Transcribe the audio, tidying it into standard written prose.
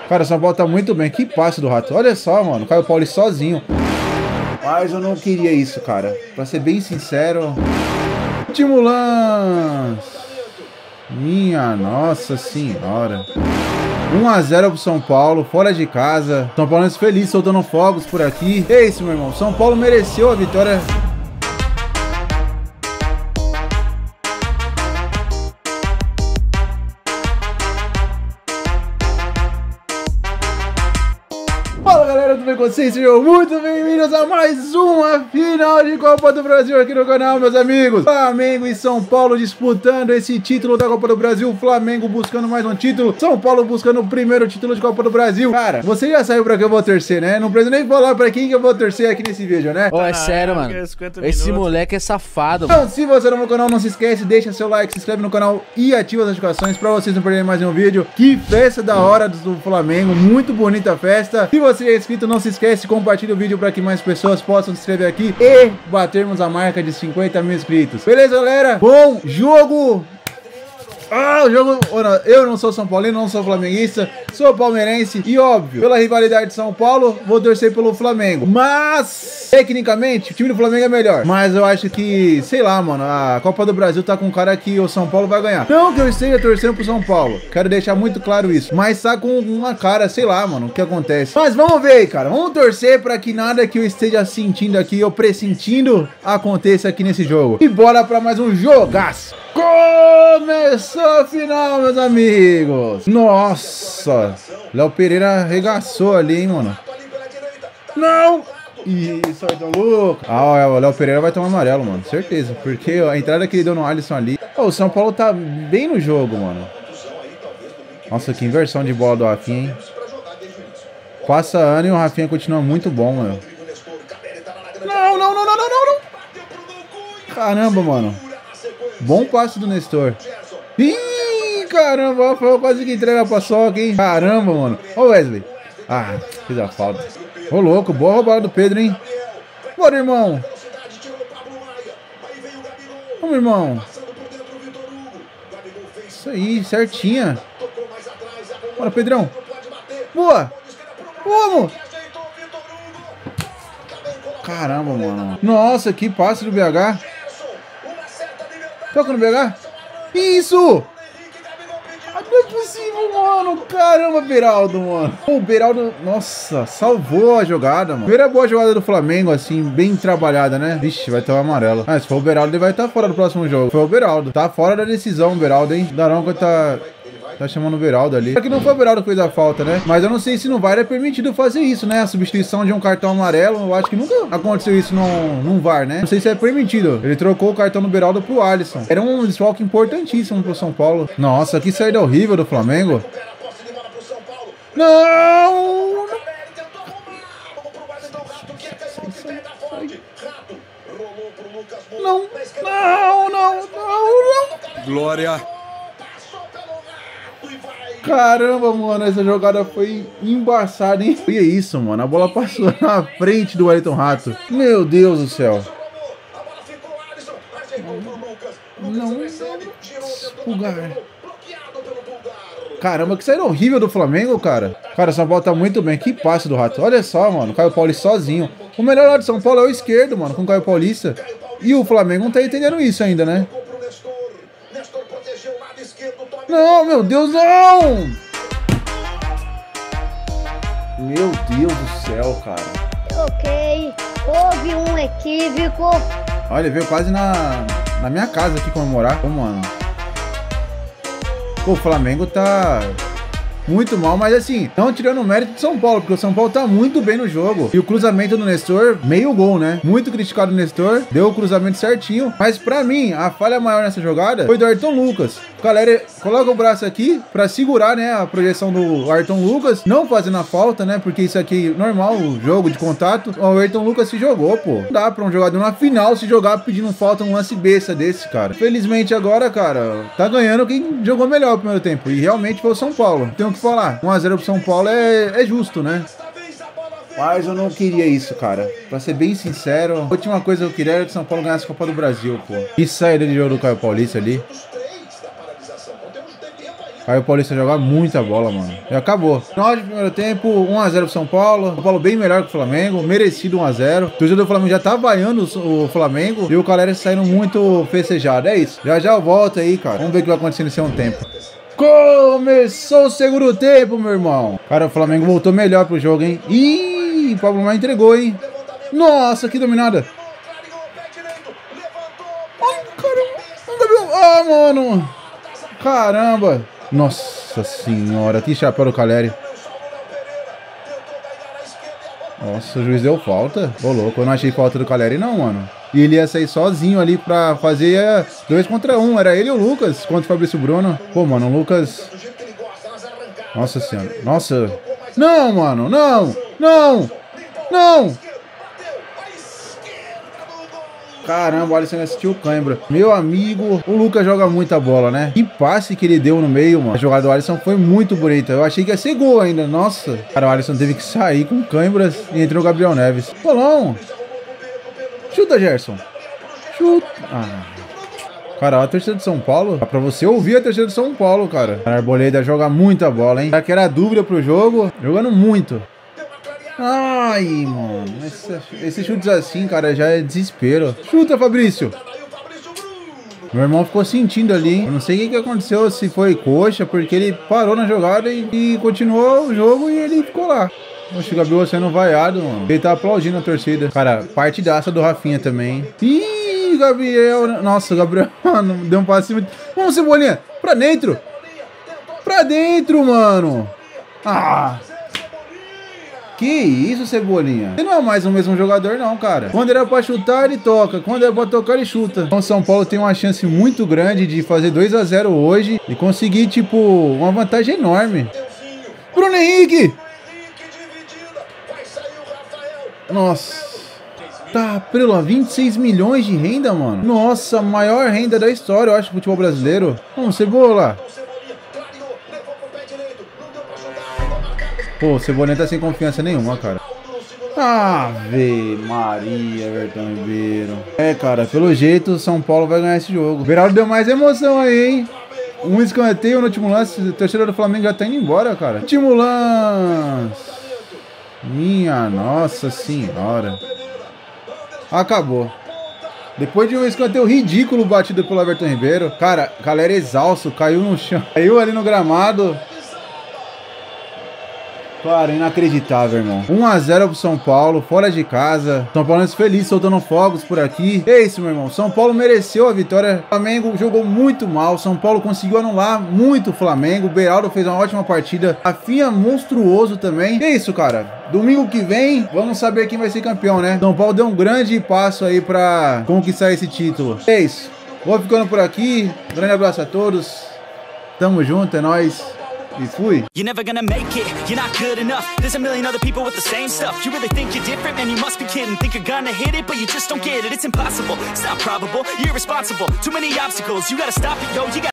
Cara, o São Paulo tá muito bem. Que passe do Rato. Olha só, mano. Caio Paulista sozinho. Mas eu não queria isso, cara. Pra ser bem sincero. Último lance. Minha nossa senhora. 1 a 0 pro São Paulo, fora de casa. São Paulo feliz, soltando fogos por aqui. É isso, meu irmão. São Paulo mereceu a vitória. Fala galera, tudo bem com vocês? Sejam muito bem-vindos a mais uma final de Copa do Brasil aqui no canal, meus amigos. Flamengo e São Paulo disputando esse título da Copa do Brasil. Flamengo buscando mais um título, São Paulo buscando o primeiro título de Copa do Brasil. Cara, você já sabe pra que eu vou torcer, né? Não preciso nem falar pra quem que eu vou torcer aqui nesse vídeo, né? Ô, é sério, mano. Esse moleque é safado. Então, se você não é no canal, não se esquece, deixa seu like, se inscreve no canal e ativa as notificações pra vocês não perderem mais nenhum vídeo. Que festa da hora do Flamengo, muito bonita a festa. Se você é inscrito, não se esquece, compartilha o vídeo para que mais pessoas possam se inscrever aqui e batermos a marca de 50 mil inscritos. Beleza, galera? Bom jogo! O jogo... Eu não sou São Paulino, não sou flamenguista, sou palmeirense e, óbvio, pela rivalidade de São Paulo, vou torcer pelo Flamengo. Mas, tecnicamente, o time do Flamengo é melhor. Mas eu acho que, sei lá, mano, a Copa do Brasil tá com um cara que o São Paulo vai ganhar. Não que eu esteja torcendo pro São Paulo, quero deixar muito claro isso. Mas tá com uma cara, sei lá, mano, o que acontece. Mas vamos ver, cara, vamos torcer pra que nada que eu esteja sentindo aqui, ou pressentindo, aconteça aqui nesse jogo. E bora pra mais um jogaço. Começou a final, meus amigos. Nossa, Léo Pereira arregaçou ali, hein, mano. Não. Isso, Ayrton Lucas. O Léo Pereira vai tomar amarelo, mano, certeza. Porque a entrada que ele deu no Alisson ali. O São Paulo tá bem no jogo, mano. Nossa, que inversão de bola do Rafinha, hein. Passa ano e o Rafinha continua muito bom, mano. Não. Caramba, mano. Bom passe do Nestor. Ih, caramba, foi quase que entrega a paçoca, hein? Caramba, mano. Ô, Wesley. Fiz a falta. Ô, louco, boa roubada do Pedro, hein? Bora, irmão. Vamos, irmão. Isso aí, certinha. Bora, Pedrão. Boa. Vamos. Caramba, mano. Nossa, que passe do BH. Toca no BH. Isso! Não é possível, mano. Caramba, Beraldo, mano. O Beraldo, nossa, salvou a jogada, mano. Primeira boa jogada do Flamengo, assim, bem trabalhada, né? Vixe, vai ter um amarelo. Se for o Beraldo, ele vai estar fora do próximo jogo. Foi o Beraldo. Tá fora da decisão o Beraldo, hein? Daronco tá chamando o Beraldo ali. Só que não foi o Beraldo que fez a falta, né? Mas eu não sei se no VAR é permitido fazer isso, né? A substituição de um cartão amarelo. Eu acho que nunca aconteceu isso num VAR, né? Não sei se é permitido. Ele trocou o cartão do Beraldo pro Alisson. Era um desfalque importantíssimo pro São Paulo. Nossa, que saída horrível do Flamengo. Não! Não! Glória! Caramba, mano, essa jogada foi embaçada, hein? Olha isso, mano, a bola passou na frente do Ayrton Rato. Meu Deus do céu. Não. Pulgar. Caramba, que saída horrível do Flamengo, cara. Cara, o São Paulo tá muito bem. Que passe do Rato. Olha só, mano, Caio Paulista sozinho. O melhor lado de São Paulo é o esquerdo, mano, com o Caio Paulista. E o Flamengo não tá entendendo isso ainda, né? Não, meu Deus, não! Meu Deus do céu, cara. Ok, houve um equívoco. Olha, veio quase na minha casa aqui comemorar. Pô, mano. Pô, o Flamengo tá muito mal, mas assim, não tirando o mérito de São Paulo, porque o São Paulo tá muito bem no jogo. E o cruzamento do Nestor, meio gol, né? Muito criticado o Nestor, deu o cruzamento certinho. Mas pra mim, a falha maior nessa jogada foi do Ayrton Lucas. Galera, coloca o braço aqui pra segurar, né, a projeção do Ayrton Lucas, não fazendo a falta, né, porque isso aqui é normal, o jogo de contato. O Ayrton Lucas se jogou, pô. Não dá pra um jogador na final se jogar pedindo falta, um lance besta desse, cara. Felizmente agora, cara, tá ganhando quem jogou melhor o primeiro tempo. E realmente foi o São Paulo. Tenho que falar. 1 a 0 pro São Paulo é justo, né? Mas eu não queria isso, cara. Pra ser bem sincero, a última coisa que eu queria era que o São Paulo ganhasse a Copa do Brasil, pô. Que saída de jogo do Caio Paulista ali. Aí o Paulista joga muita bola, mano. E acabou. Final de primeiro tempo, 1 a 0 pro São Paulo. São Paulo bem melhor que o Flamengo. Merecido 1 a 0. O torcedor do Flamengo já tá vaiando o Flamengo. E o Calera saindo muito festejado. É isso. Já eu volto aí, cara. Vamos ver o que vai acontecer nesse um tempo. Começou o segundo tempo, meu irmão. Cara, o Flamengo voltou melhor pro jogo, hein? Ih, o Pablo Maia entregou, hein? Nossa, que dominada. Ai, caramba. Ah, mano. Caramba. Nossa senhora, que chapéu do Caleri. Nossa, o juiz deu falta. Ô, louco, eu não achei falta do Caleri não, mano. E ele ia sair sozinho ali pra fazer 2 contra 1. Era ele e o Lucas contra o Fabrício Bruno. Pô, mano, o Lucas... Nossa senhora. Nossa. Não, mano, não. Não. Não. Caramba, o Alisson assistiu o cãibra. Meu amigo, o Lucas joga muita bola, né? Que passe que ele deu no meio, mano. A jogada do Alisson foi muito bonita. Eu achei que ia ser gol ainda. Nossa. Cara, o Alisson teve que sair com cãibras e entrou o Gabriel Neves. Bolão. Chuta, Gerson. Chuta. Ah. Cara, a torcida de São Paulo. Dá pra você ouvir a torcida de São Paulo, cara. A Arboleda joga muita bola, hein? Já que era dúvida pro jogo, jogando muito. Ai, mano. Esses chutes assim, cara, já é desespero. Chuta, Fabrício. Meu irmão ficou sentindo ali, hein? Eu não sei o que aconteceu, se foi coxa, porque ele parou na jogada e continuou o jogo e ele ficou lá. Oxe, o Gabriel sendo vaiado, mano. Ele tá aplaudindo a torcida. Cara, partidaça do Rafinha também. Ih, Gabriel. Nossa, o Gabriel, mano, deu um passe muito... Vamos, Cebolinha. Pra dentro. Pra dentro, mano. Ah... Que isso, Cebolinha? Ele não é mais o mesmo jogador, não, cara. Quando era pra chutar, ele toca. Quando era pra tocar, ele chuta. Então, o São Paulo tem uma chance muito grande de fazer 2 a 0 hoje e conseguir, tipo, uma vantagem enorme. Bruno Henrique! Nossa. Tá, prelo, 26 milhões de renda, mano. Nossa, maior renda da história, eu acho, do futebol brasileiro. Vamos, Cebola. Pô, o Cebolinha tá sem confiança nenhuma, cara. Ave Maria, Everton Ribeiro. É, cara, pelo jeito o São Paulo vai ganhar esse jogo. O Beraldo deu mais emoção aí, hein? Um escanteio no último lance. O torcedor do Flamengo já tá indo embora, cara. Último lance. Minha nossa senhora. Acabou. Depois de um escanteio ridículo batido pelo Everton Ribeiro. Cara, galera exausto, caiu no chão. Caiu ali no gramado. Claro, inacreditável, irmão. 1 a 0 pro São Paulo, fora de casa. São Paulo feliz, soltando fogos por aqui. É isso, meu irmão. São Paulo mereceu a vitória. O Flamengo jogou muito mal. São Paulo conseguiu anular muito o Flamengo. O Beraldo fez uma ótima partida. Rafinha monstruoso também. É isso, cara. Domingo que vem, vamos saber quem vai ser campeão, né? São Paulo deu um grande passo aí pra conquistar esse título. É isso. Vou ficando por aqui. Um grande abraço a todos. Tamo junto, é nóis. E fui. You're never gonna make it, you're not good enough. There's a million other people with the same stuff. You really think you're different, man, you must be kidding. Think you're gonna hit it, but you just don't get it. It's impossible, it's not probable, you're irresponsible. Too many obstacles, you gotta stop it, yo, you gotta